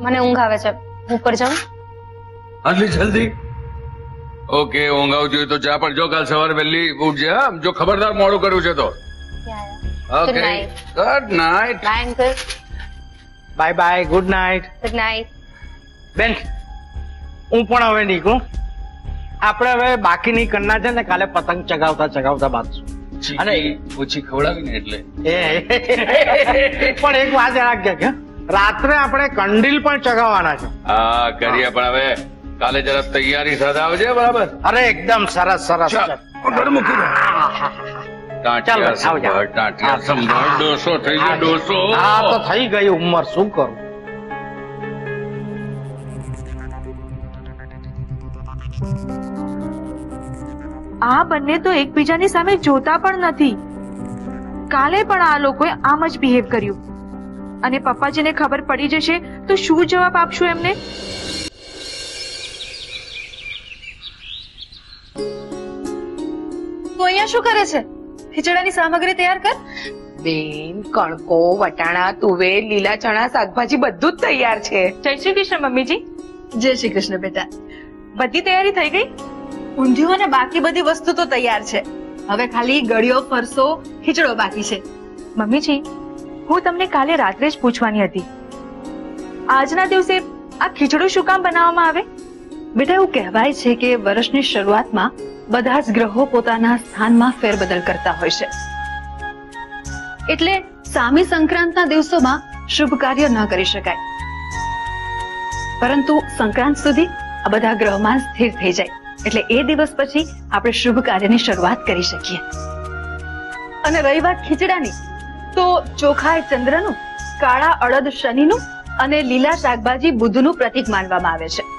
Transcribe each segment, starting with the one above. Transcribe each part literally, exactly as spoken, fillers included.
મને ઊંઘ આવે છે, ઉપર જાઉં? આટલી જલ્દી? ઓકે, ઊંઘ આવતી હોય તો ચા પણ જો, કાલ સવારે વહેલી ઉઠજે. હા, જો ખબરદાર મોડું કર્યું છે તો. Okay, good night. Bye uncle. Bye bye, good night. Good night. બેન, હું પણ હવે નીકળું. આપણે હવે બાકીની કન્ના છે ને કાલે પતંગ ચગાવતા ચગાવતા બાદ અને ઓછી ખવડાવી ને એટલે પણ એક વાત રાખજે કે રાત્રે આપણે કંડીલ પણ ચગાવવાના છે. હા કરીએ, પણ હવે કાલે જરા તૈયારી સાથે આવજે. બરાબર? અરે એકદમ સરસ સરસ. મૂકી દો. ટાંટિયા સંભાળ, ટાંટિયા સંભાળ. ડોસો થઈ ગયો, ડોસો. હા તો થઈ ગઈ ઉંમર, શું કરું. આ બંને તો એકબીજાની સામે જોતા પણ નથી. કાલે પણ આ લોકોએ આમ જ બિહેવ કર્યું અને પપ્પાજીને ખબર પડી જશે તો શું જવાબ આપશું એમને? તું અહીંયા શું કરે છે? ખીચડાની સામગ્રી તૈયાર કર. બેન, કણકો, વટાણા, તુવેર, લીલા ચણા, શાકભાજી બધું જ તૈયાર છે. જય શ્રી કૃષ્ણ મમ્મીજી. જય શ્રી કૃષ્ણ બેટા. બધી તૈયારી થઈ ગઈ? ઊંધિયું અને બાકી બધી વસ્તુ તો તૈયાર છે. હવે ખાલી ગળ્યો, ફરસો, ખીચડો બાકી છે. મમ્મીજી, હું તમને કાલે રાત્રે જ પૂછવાની હતી, આજના દિવસે આ ખીચડો શું કામ બનાવવામાં આવે? બેટા, એવું કહેવાય છે કે વર્ષની શરૂઆતમાં બધા જ ગ્રહો પોતાના સ્થાનમાં ફેરબદલ કરતા હોય છે, એટલે સામી સંક્રાંતના દિવસોમાં શુભ કાર્ય ન કરી શકાય, પરંતુ સંક્રાંત સુધી આ બધા ગ્રહમાન સ્થિર થઈ જાય એટલે એ દિવસ પછી આપણે શુભ કાર્યની શરૂઆત કરી શકીએ. અને રહી વાત ખીચડાની, તો ચોખા એ ચંદ્રનું, કાળા અડદ શનિનું અને લીલા શાકભાજી બુધનું પ્રતીક માનવામાં આવે છે.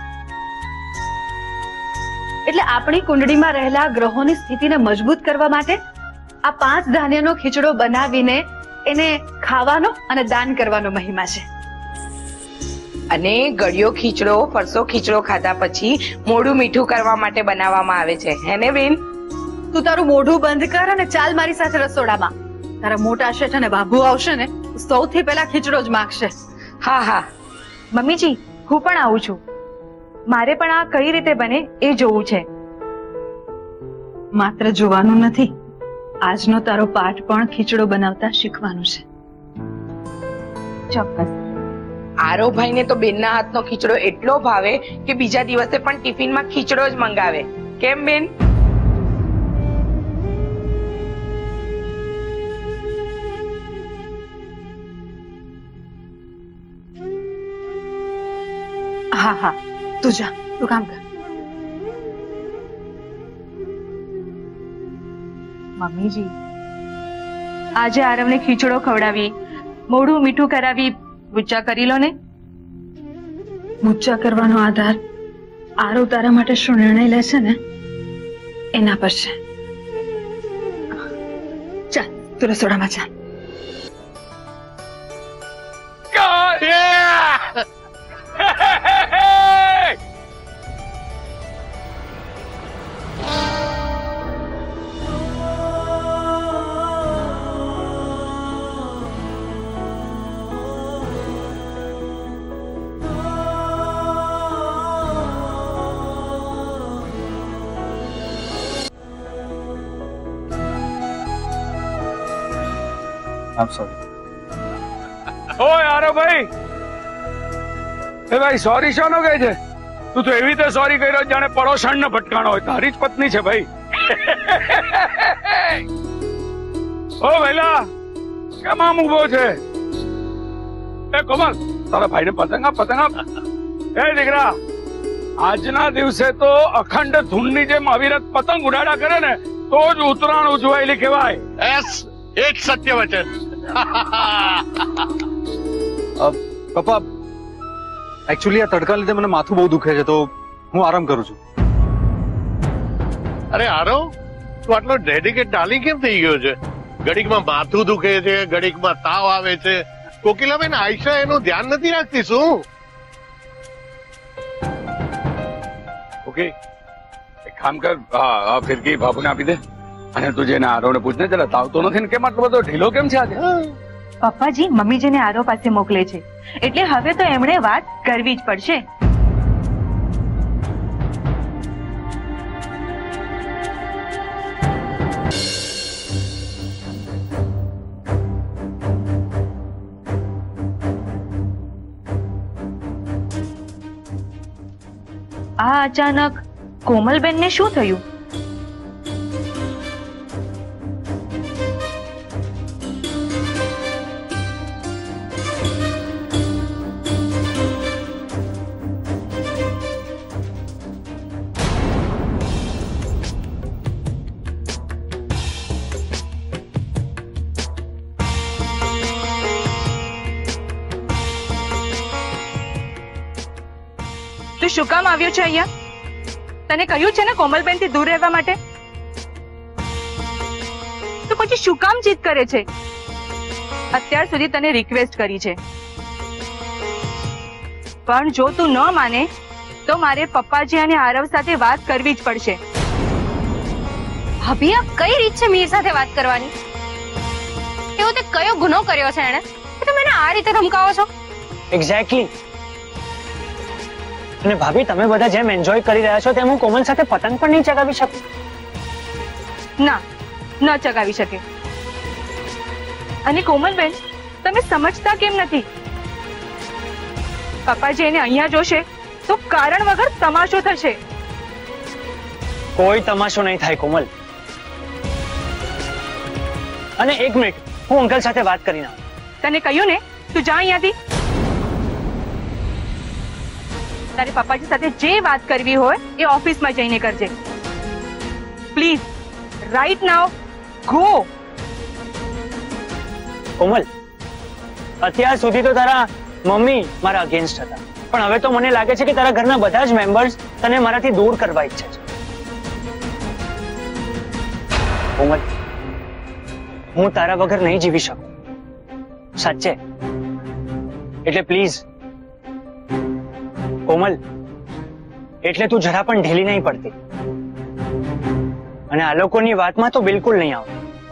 એટલે આપણી કુંડળીમાં રહેલા ગ્રહોની સ્થિતિને મજબૂત કરવા માટે આ પાંચ ધાન્યનો ખીચડો બનાવીને એને ખાવાનો અને દાન કરવાનો મહિમા છે. અને ગળ્યો ખીચડો, ફરસો ખીચડો ખાધા પછી મોઢું મીઠું કરવા માટે બનાવવામાં આવે છે, હે ને બેન? તું તારું મોઢું બંધ કર અને ચાલ મારી સાથે રસોડામાં. તારા મોટા શેઠ અને બાબુ આવશે ને, સૌથી પહેલા ખીચડો જ માંગશે. હા હા મમ્મીજી, હું પણ આવું છું. મારે પણ આ કઈ રીતે બને એ જોવું છે. માત્ર જોવાનું નથી, આજનો તારો પાઠ પણ ખીચડો બનાવતા શીખવાનું છે. ચોક્કસ. આરોભાઈ ને તો બેનના હાથનો ખીચડો એટલો ભાવે કે બીજા દિવસે પણ ટિફિનમાં ખીચડો જ મંગાવે. કેમ બેન? હા હા, તું જા, તું કામ કર. મમ્મીજી, આજે આરવને ખીચડો ખવડાવી, મોઢું મીઠું કરાવી, ગુચ્ચા કરી લો ને. મુચ્ચા કરવાનો આધાર આરો તારા માટે શું નિર્ણય લેશે ને એના પર છે. ચાલ, તું રસોડામાં ચાલ. I'm sorry. ઓય આરો ભાઈ, એ ભાઈ સોરી શાનો કહે છે? તું તો એવી રીતે સોરી કર્યો જાણે પડોશણ ને ભટકાણો હોય. તારી જ પત્ની છે ભાઈ. ઓ ભઈલા, કેમ આમ ઉભો છે? એ કોમલ, તારા ભાઈને પતંગ આપ, પતંગ આપ. એ દીકરા, આજના દિવસે તો અખંડ ધૂનની જેમ અવિરત પતંગ ઉડાડા કરે ને તો જ ઉત્તરાયણ ઉજવાયેલી કહેવાય. એસ એક સત્ય વચન. પપ્પા, એકચ્યુઅલી આ તડકા લીધે મને માથું બહુ દુખે છે તો હું આરામ કરું છું. અરે આરો, તું આટલો ડેડિકેટ ડાર્લિંગ કેમ થઈ ગયો છે? ઘડીકમાં માથું દુખે છે, ઘડીકમાં તાવ આવે છે. કોકિલાબેન, આયશા એનું ધ્યાન નથી રાખતી શું? ઓકે, એક કામ કર, હા ફિરકી બાબુને આપી દે અને તું જેને આરોને પૂછને, જરા તાવ તો નથી ને, કેમ આટલો બધો ઢીલો કેમ છે આજે? પપ્પાજી મમ્મીજીને આરવ પાસે મોકલે છે, એટલે હવે તો એમણે વાત કરવી જ પડશે. આ અચાનક કોમલબેનને શું થયું? તું શું કામ આવ્યો છે અહીંયા? તને કહ્યું છે ને કોમલબેન થી દૂર રહેવા માટે. તો પછી શું કામ જીદ કરે છે? અત્યાર સુધી તને રિક્વેસ્ટ કરી છે, પણ જો તું ન માને તો મારે પપ્પાજી અને આરવ સાથે વાત કરવી જ પડશે. ભાભી, આ કઈ રીત છે મીર સાથે વાત કરવાની? એવો તે કયો ગુનો કર્યો છે એણે કે તમે એને આ રીતે ધમકાવો છો? એક્ઝેક્ટલી. અને ભાભી, તમે બધા જેમ એન્જોય કરી રહ્યા છો તેમ હું કોમલ સાથે પતંગ પણ નહીં ચગાવી શકું. ના, ન ચગાવી શકે. અને કોમલબેન, તમે સમજતા કેમ નથી? પપ્પાજી એને અહીંયા જોશે તો કારણ વગર તમાશો થશે. કોઈ તમાશો નહીં થાય કોમલ. અને એક મિનિટ, હું અંકલ સાથે વાત કરીને આવું. તને કહ્યું ને, તું જા અહીંયાથી. તારે પપ્પાજી સાથે જે વાત કરવી હોય એ ઓફિસમાં જઈને કરજે. Please, right now go. Komal, અત્યાર સુધી તો તારા મમ્મી મારા અગેન્સ્ટ હતા, પણ હવે તો મને લાગે છે કે તારા ઘરના બધા જ મેમ્બર્સ તને મારાથી દૂર કરવા ઈચ્છે છે. કોમલ, હું તારા વગર નહીં જીવી શકું, સાચે. એટલે પ્લીઝ કોમલ, એટલે તું જરા પણ ઢીલી નહીં પડતી, અને આ લોકોની વાતમાં તો બિલકુલ નહીં આવતી.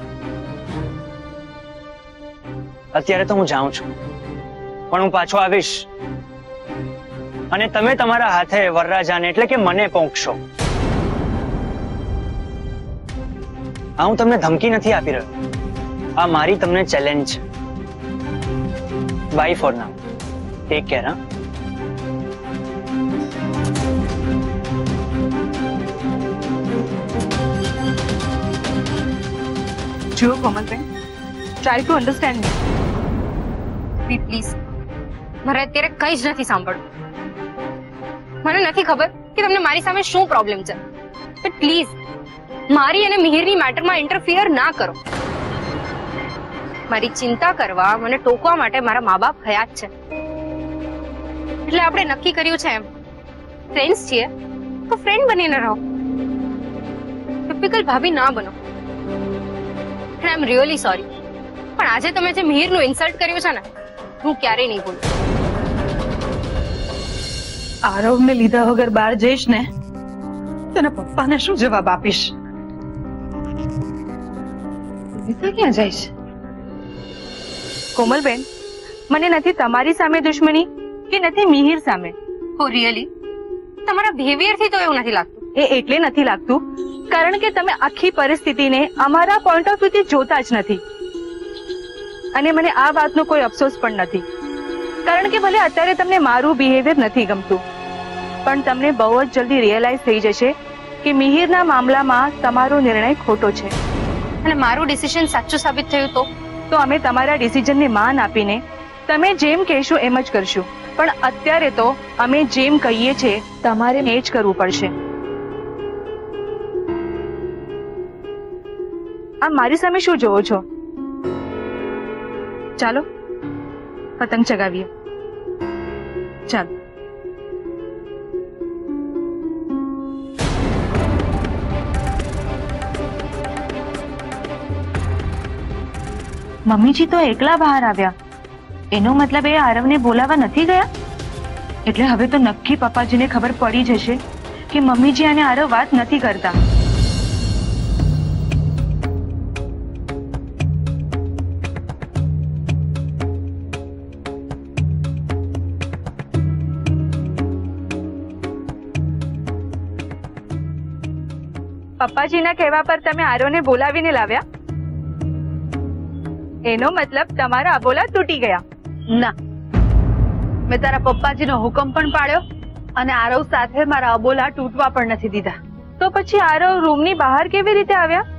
અત્યારે તો હું જાઉં છું, પણ હું પાછો આવીશ, અને તમે તમારા હાથે વરરાજાને એટલે કે મને પોંખશો. આ હું તમને ધમકી નથી આપી રહ્યો, આ મારી તમને ચેલેન્જ છે. Bye for now, take care. હા, જુઓ કોમલબેન, try to understand me. Please, મારે અત્યારે કઈ જ નથી સાંભળવું. મને નથી ખબર કે તમને મારી સામે શું પ્રોબ્લેમ છે, પણ પ્લીઝ મારી અને મિહિરની મેટરમાં ઇન્ટરફિયર ના કરો. મારી ચિંતા કરવા, મને ટોકવા માટે મારા મા બાપ હયાત છે, એટલે આપણે નક્કી કર્યું છે એમ ફ્રેન્ડ્સ છીએ તો ફ્રેન્ડ બનીને રહો. ટિપિકલ ભાભી ના બનો. આઈ એમ રિયલી સોરી, પણ આજે તમે જે મિહિરનું ઇન્સલ્ટ કર્યું છે ને, હું ક્યારેય નહીં ભૂલું. આરવને લીધા વગર બહાર જઈશ ને, તેના પપ્પાને શું જવાબ આપીશ? ક્યાં જઈશ? કોમલબેન, મને નથી તમારી સામે દુશ્મની કે નથી મિહિર સામે. Oh really? તમારા બિહેવિયરથી તો એવું નથી લાગતું. એ એટલે નથી લાગતું કારણ કે તમે આખી પરિસ્થિતિને અમારા પોઈન્ટ ઓફ વ્યૂથી જોતા જ નથી. અને મને આ વાતનો કોઈ અફસોસ પણ નથી, કારણ કે ભલે અત્યારે તમને મારું બિહેવિયર નથી ગમતું, પણ તમને બહુ જ જલ્દી રિયલાઇઝ થઈ જશે કે મિહિરના મામલામાં તમારો નિર્ણય ખોટો છે. અને મારું ડિસિઝન સાચું સાબિત થયું તો તો અમે તમારા ડિસિઝનને માન આપીને તમે જેમ કહેશો એમ જ કરશું. પણ અત્યારે તો અમે જેમ કહીએ છીએ તમારે એ જ કરવું પડશે. આ મારી સામે શું જોવો છો? ચાલો પતંગ ચગાવીએ. ચાલો. મમ્મીજી તો એકલા બહાર આવ્યા, એનો મતલબ એ આરવને બોલાવવા નથી ગયા? એટલે હવે તો નક્કી પપ્પાજીને ખબર પડી જશે કે મમ્મીજી અને આરવ વાત નથી કરતા. પપ્પાજીના કહેવા પર તમે આરોને બોલાવીને લાવ્યા? એનો મતલબ તમારા અબોલા તૂટી ગયા. ના, મેં તારા પપ્પાજીનો હુકમ પણ પાડ્યો અને આરવ સાથે મારા અબોલા તૂટવા પણ નથી દીધા. તો પછી આરવ રૂમની બહાર કેવી રીતે આવ્યા?